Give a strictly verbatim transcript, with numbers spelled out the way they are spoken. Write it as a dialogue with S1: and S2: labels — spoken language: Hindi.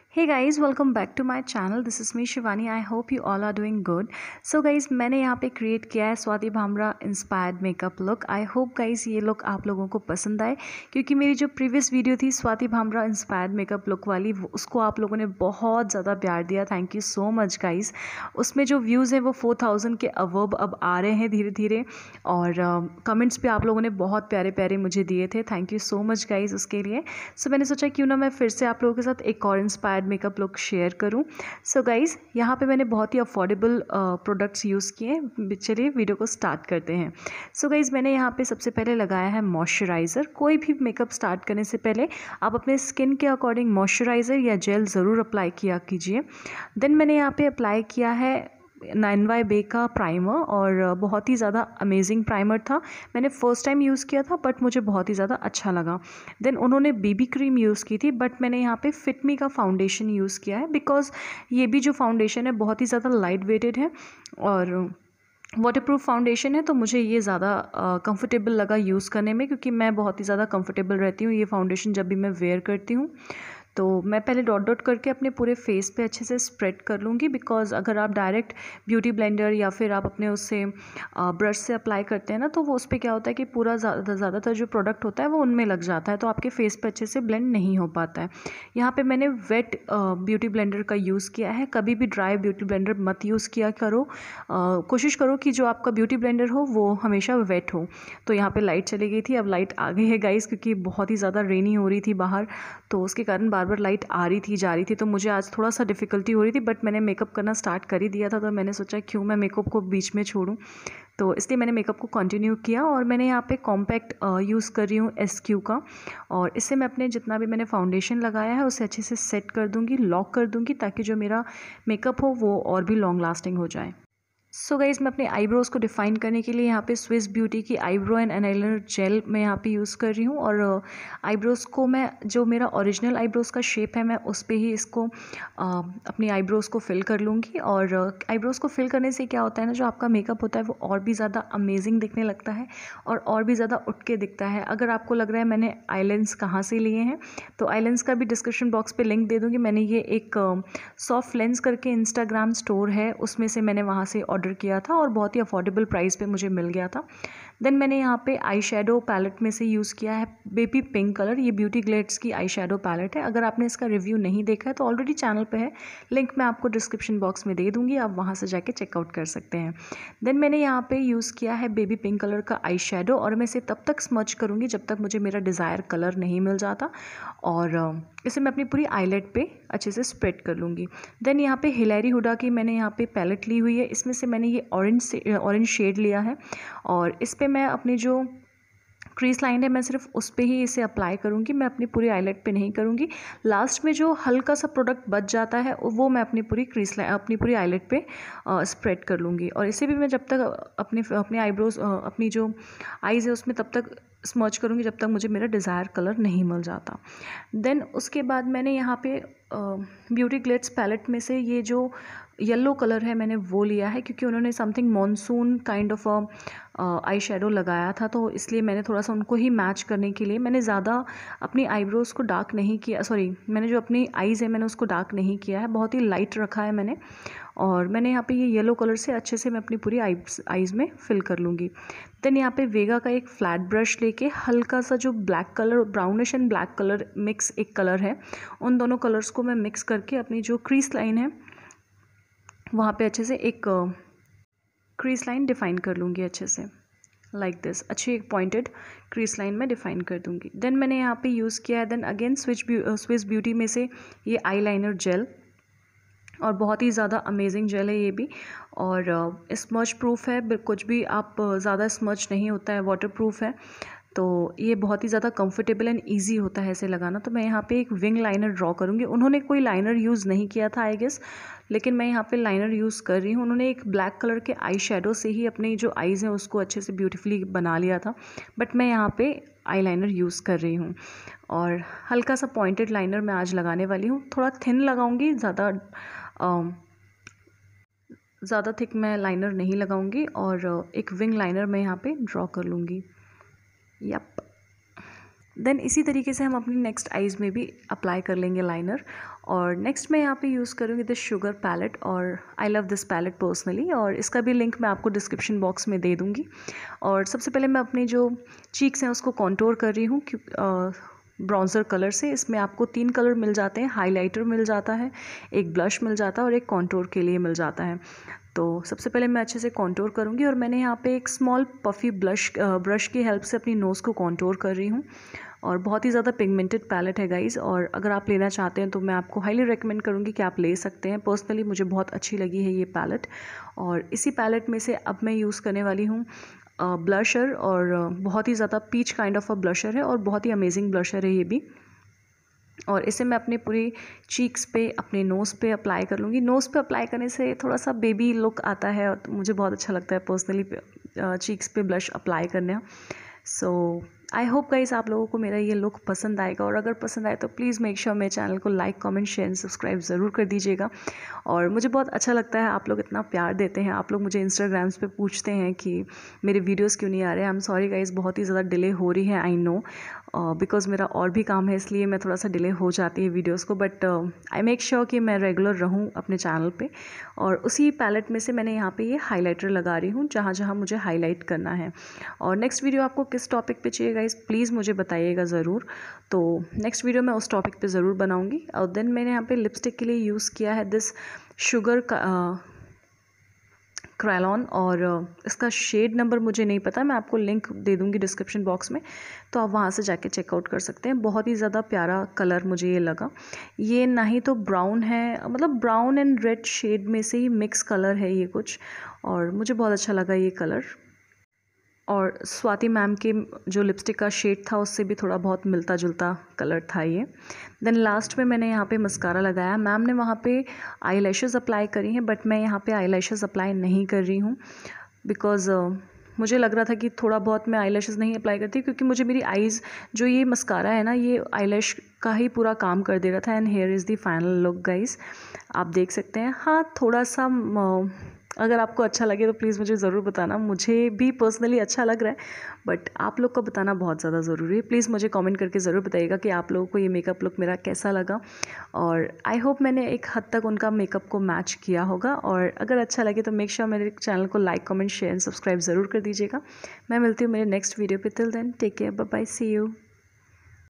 S1: Hey guys, welcome back to my channel. This is me Shivani. I hope you all are doing good. So guys, मैंने यहाँ पे क्रिएट किया है Swati Bhamra inspired makeup look. I hope guys ये लुक आप लोगों को पसंद आए, क्योंकि मेरी जो प्रीवियस वीडियो थी Swati Bhamra inspired makeup look वाली, उसको आप लोगों ने बहुत ज़्यादा प्यार दिया. Thank you so much guys. उसमें जो व्यूज़ हैं वो फोर थाउजेंड के अबव अब आ रहे हैं धीरे धीरे, और कमेंट्स uh, भी आप लोगों ने बहुत प्यारे प्यारे मुझे दिए थे. Thank you so much guys उसके लिए. सो so, मैंने सोचा क्यों ना मैं फिर से आप लोगों के साथ एक और इंस्पायर्ड मेकअप लुक शेयर करूं. सो गाइज़, यहाँ पे मैंने बहुत ही अफोर्डेबल प्रोडक्ट्स यूज़ किए. चलिए वीडियो को स्टार्ट करते हैं. सो so गाइज़, मैंने यहाँ पे सबसे पहले लगाया है मॉइस्चराइज़र. कोई भी मेकअप स्टार्ट करने से पहले आप अपने स्किन के अकॉर्डिंग मॉइस्चराइज़र या जेल ज़रूर अप्लाई किया कीजिए. देन मैंने यहाँ पे अप्लाई किया है नाइन वाई बे का प्राइमर, और बहुत ही ज़्यादा अमेजिंग प्राइमर था. मैंने फ़र्स्ट टाइम यूज़ किया था बट मुझे बहुत ही ज़्यादा अच्छा लगा. देन उन्होंने बीबी क्रीम यूज़ की थी, बट मैंने यहाँ पे फिट मी का फाउंडेशन यूज़ किया है, बिकॉज़ ये भी जो फाउंडेशन है बहुत ही ज़्यादा लाइट वेटेड है और वाटरप्रूफ फाउंडेशन है, तो मुझे ये ज़्यादा कंफर्टेबल लगा यूज़ करने में, क्योंकि मैं बहुत ही ज़्यादा कंफर्टेबल रहती हूँ ये फाउंडेशन जब भी मैं वेयर करती हूँ. तो मैं पहले डॉट डॉट करके अपने पूरे फेस पे अच्छे से स्प्रेड कर लूँगी, बिकॉज़ अगर आप डायरेक्ट ब्यूटी ब्लेंडर या फिर आप अपने उससे ब्रश से अप्लाई करते हैं ना, तो वो उस पर क्या होता है कि पूरा ज़्यादा ज़्यादातर जो प्रोडक्ट होता है वो उनमें लग जाता है, तो आपके फेस पे अच्छे से ब्लेंड नहीं हो पाता है. यहाँ पे मैंने वेट ब्यूटी ब्लेंडर का यूज़ किया है. कभी भी ड्राई ब्यूटी ब्लेंडर मत यूज़ किया करो. आ, कोशिश करो कि जो आपका ब्यूटी ब्लेंडर हो वो हमेशा वेट हो. तो यहाँ पर लाइट चली गई थी, अब लाइट आ गई है गाइज़, क्योंकि बहुत ही ज़्यादा रेनी हो रही थी बाहर, तो उसके कारण बार बार लाइट आ रही थी जा रही थी, तो मुझे आज थोड़ा सा डिफ़िकल्टी हो रही थी. बट मैंने मेकअप करना स्टार्ट कर ही दिया था, तो मैंने सोचा क्यों मैं मेकअप को बीच में छोड़ूं, तो इसलिए मैंने मेकअप को कंटिन्यू किया. और मैंने यहाँ पे कॉम्पैक्ट यूज़ कर रही हूँ एस क्यू का, और इससे मैं अपने जितना भी मैंने फाउंडेशन लगाया है उसे अच्छे से सेट कर दूँगी, लॉक कर दूँगी, ताकि जो मेरा मेकअप हो वो और भी लॉन्ग लास्टिंग हो जाए. सो so गाइज़, मैं अपने आईब्रोज़ को डिफ़ाइन करने के लिए यहाँ पे स्विस ब्यूटी की आईब्रो एंड आईलाइनर जेल मैं यहाँ पे यूज़ कर रही हूँ, और आईब्रोज़ को मैं, जो मेरा ओरिजिनल आईब्रोज़ का शेप है, मैं उस पे ही इसको आ, अपनी आईब्रोज़ को फिल कर लूँगी. और आईब्रोज़ को फिल करने से क्या होता है ना, जो आपका मेकअप होता है वो और भी ज़्यादा अमेजिंग दिखने लगता है और और भी ज़्यादा उठ के दिखता है. अगर आपको लग रहा है मैंने आईलेंस कहाँ से लिए हैं, तो आईलेंस का भी डिस्क्रिप्शन बॉक्स पर लिंक दे दूँगी. मैंने ये एक सॉफ्ट लेंस करके इंस्टाग्राम स्टोर है, उसमें से मैंने वहाँ से ऑर्डर किया था और बहुत ही अफोर्डेबल प्राइस पे मुझे मिल गया था. देन मैंने यहाँ पे आई शेडो पैलेट में से यूज़ किया है बेबी पिंक कलर. ये ब्यूटी ग्लेड्स की आई शेडो पैलेट है. अगर आपने इसका रिव्यू नहीं देखा है तो ऑलरेडी चैनल पे है, लिंक मैं आपको डिस्क्रिप्शन बॉक्स में दे दूँगी, आप वहाँ से जाके चेकआउट कर सकते हैं. देन मैंने यहाँ पे यूज़ किया है बेबी पिंक कलर का आई शेडो, और मैं इसे तब तक स्मच करूँगी जब तक मुझे मेरा डिज़ायर कलर नहीं मिल जाता, और इसे मैं अपनी पूरी आईलेट पे अच्छे से स्प्रेड कर लूँगी. देन यहाँ पे हिलेरी हुडा की मैंने यहाँ पे पैलेट ली हुई है. इसमें से मैंने ये ऑरेंज से ऑरेंज शेड लिया है, और इस पे मैं अपनी जो क्रीज लाइन है मैं सिर्फ उस पे ही इसे अप्लाई करूँगी, मैं अपनी पूरी आईलेट पे नहीं करूँगी. लास्ट में जो हल्का सा प्रोडक्ट बच जाता है वो मैं अपनी पूरी क्रीज लाइन, अपनी पूरी आईलेट पे स्प्रेड कर लूँगी. और इसे भी मैं जब तक अपने अपने आईब्रोज, अपनी जो आईज़ है उसमें तब तक स्मच करूँगी जब तक मुझे मेरा डिज़ायर कलर नहीं मिल जाता. देन उसके बाद मैंने यहाँ पे ब्यूटी ग्लिट्स पैलेट में से ये जो येलो कलर है मैंने वो लिया है, क्योंकि उन्होंने something monsoon kind of eye shadow लगाया था, तो इसलिए मैंने थोड़ा सा उनको ही मैच करने के लिए, मैंने ज़्यादा अपनी आईब्रोज़ को डार्क नहीं किया, सॉरी मैंने जो अपनी आईज़ है मैंने उसको डार्क नहीं किया है, बहुत ही लाइट रखा है मैंने. और मैंने यहाँ पे ये येलो कलर से अच्छे से मैं अपनी पूरी आईज आईज़ में फिल कर लूँगी. देन यहाँ पे वेगा का एक फ्लैट ब्रश लेके हल्का सा जो black colour, brownish and black colour mix एक कलर है, उन दोनों कलर्स को मैं मिक्स करके अपनी जो क्रीज लाइन है वहाँ पे अच्छे से एक क्रीज लाइन डिफ़ाइन कर लूँगी अच्छे से, लाइक like दिस. अच्छी एक पॉइंटेड क्रीज लाइन में डिफ़ाइन कर दूँगी. देन मैंने यहाँ पे यूज़ किया है, then again switch Swiss beauty में से ये आईलाइनर जेल, और बहुत ही ज़्यादा अमेजिंग जेल है ये भी, और स्मच प्रूफ है, कुछ भी आप ज़्यादा स्मच नहीं होता है, वाटर प्रूफ है, तो ये बहुत ही ज़्यादा कंफर्टेबल एंड इजी होता है इसे लगाना. तो मैं यहाँ पे एक विंग लाइनर ड्रॉ करूँगी. उन्होंने कोई लाइनर यूज़ नहीं किया था आई गेस, लेकिन मैं यहाँ पे लाइनर यूज़ कर रही हूँ. उन्होंने एक ब्लैक कलर के आई शेडो से ही अपनी जो आईज़ हैं उसको अच्छे से ब्यूटीफुली बना लिया था, बट मैं यहाँ पे आई लाइनर यूज़ कर रही हूँ. और हल्का सा पॉइंटेड लाइनर मैं आज लगाने वाली हूँ, थोड़ा थिन लगाऊँगी, ज़्यादा ज़्यादा थिक मैं लाइनर नहीं लगाऊँगी, और एक विंग लाइनर मैं यहाँ पे ड्रॉ कर लूँगी. यप. देन इसी तरीके से हम अपनी नेक्स्ट आइज़ में भी अप्लाई कर लेंगे लाइनर। और नेक्स्ट मैं यहाँ पे यूज़ करूँगी दिस शुगर पैलेट, और I love this palette personally, और इसका भी लिंक मैं आपको डिस्क्रिप्शन बॉक्स में दे दूँगी। और सबसे पहले मैं अपनी जो चीक्स हैं उसको कॉन्टोर कर रही हूँ ब्राउन्ज़र कलर से। इसमें आपको तीन कलर मिल जाते हैं, हाइलाइटर मिल जाता है, एक ब्लश मिल जाता है और एक कॉन्टोर के लिए मिल जाता है। तो सबसे पहले मैं अच्छे से कॉन्टोर करूँगी, और मैंने यहाँ पे एक स्मॉल पफ़ी ब्लश ब्रश की हेल्प से अपनी नोज़ को कॉन्टोर कर रही हूँ। और बहुत ही ज़्यादा पिगमेंटेड पैलेट है गाइज़, और अगर आप लेना चाहते हैं तो मैं आपको हाईली रेकमेंड करूँगी कि आप ले सकते हैं। पर्सनली मुझे बहुत अच्छी लगी है ये पैलेट। और इसी पैलेट में से अब मैं यूज़ करने वाली हूँ ब्लशर, और बहुत ही ज़्यादा peach kind of a blusher है, और बहुत ही अमेजिंग ब्लशर है ये भी। और इसे मैं अपने पूरी चीक्स पे, अपने नोज़ पे अप्लाई कर लूँगी। नोज़ पे अप्लाई करने से थोड़ा सा बेबी लुक आता है, और मुझे बहुत अच्छा लगता है पर्सनली चीक्स पे ब्लश अप्लाई करना। सो आई होप गाइस आप लोगों को मेरा ये लुक पसंद आएगा, और अगर पसंद आए तो प्लीज़ मेक श्योर मेरे चैनल को लाइक, कमेंट, शेयर, सब्सक्राइब ज़रूर कर दीजिएगा। और मुझे बहुत अच्छा लगता है आप लोग इतना प्यार देते हैं। आप लोग मुझे इंस्टाग्राम्स पे पूछते हैं कि मेरे वीडियोस क्यों नहीं आ रहे हैं। आई एम सॉरी गाइस, बहुत ही ज़्यादा डिले हो रही है, आई नो, बिकॉज़ मेरा और भी काम है, इसलिए मैं थोड़ा सा डिले हो जाती है वीडियोस को। बट आई मेक श्योर कि मैं रेगुलर रहूँ अपने चैनल पे। और उसी पैलेट में से मैंने यहाँ पे ये हाइलाइटर लगा रही हूँ जहाँ जहाँ मुझे हाईलाइट करना है। और नेक्स्ट वीडियो आपको किस टॉपिक पे चाहिए गाइस, प्लीज़ मुझे बताइएगा ज़रूर। तो नेक्स्ट वीडियो मैं उस टॉपिक पे ज़रूर बनाऊँगी। और देन मैंने यहाँ पे लिपस्टिक के लिए यूज़ किया है दिस शुगर का क्रैलॉन, और इसका शेड नंबर मुझे नहीं पता, मैं आपको लिंक दे दूँगी डिस्क्रिप्शन बॉक्स में, तो आप वहाँ से जाके चेकआउट कर सकते हैं। बहुत ही ज़्यादा प्यारा कलर मुझे ये लगा। ये ना ही तो ब्राउन है, मतलब ब्राउन एंड रेड शेड में से ही मिक्स कलर है ये कुछ, और मुझे बहुत अच्छा लगा ये कलर। और स्वाति मैम के जो लिपस्टिक का शेड था उससे भी थोड़ा बहुत मिलता जुलता कलर था ये। देन लास्ट में मैंने यहाँ पे मस्कारा लगाया। मैम ने वहाँ पे आई लैशेज़ अप्लाई करी हैं, बट मैं यहाँ पे आई लैशेज़ अप्लाई नहीं कर रही हूँ, बिकॉज़ uh, मुझे लग रहा था कि थोड़ा बहुत मैं आई लैशेज़ नहीं अप्लाई करती, क्योंकि मुझे मेरी आईज़, जो ये मस्कारा है ना, ये आई लैश का ही पूरा काम कर दे रहा था। And here is the final look guys, आप देख सकते हैं। हाँ, थोड़ा सा uh, अगर आपको अच्छा लगे तो प्लीज़ मुझे ज़रूर बताना। मुझे भी पर्सनली अच्छा लग रहा है, बट आप लोग को बताना बहुत ज़्यादा ज़रूरी है। प्लीज़ मुझे कमेंट करके ज़रूर बताइएगा कि आप लोगों को ये मेकअप लुक मेरा कैसा लगा। और आई होप मैंने एक हद तक उनका मेकअप को मैच किया होगा। और अगर अच्छा लगे तो मेक श्योर मेरे चैनल को like, comment, share and subscribe ज़रूर कर दीजिएगा। मैं मिलती हूँ मेरे नेक्स्ट वीडियो पे। Till then take care, bye bye, see you.